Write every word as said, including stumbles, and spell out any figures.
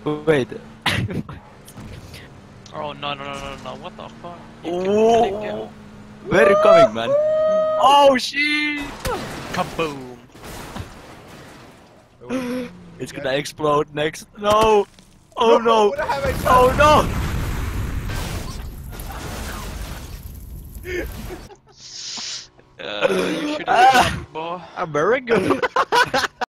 Wait. Oh no no no no no! What the fuck? You can take it. Oh, where are you coming, man? Oh shit! Kaboom! It's gonna explode next. No! Oh no! What have I done? Oh no! Uh, you should have jumped, boy. I'm very good.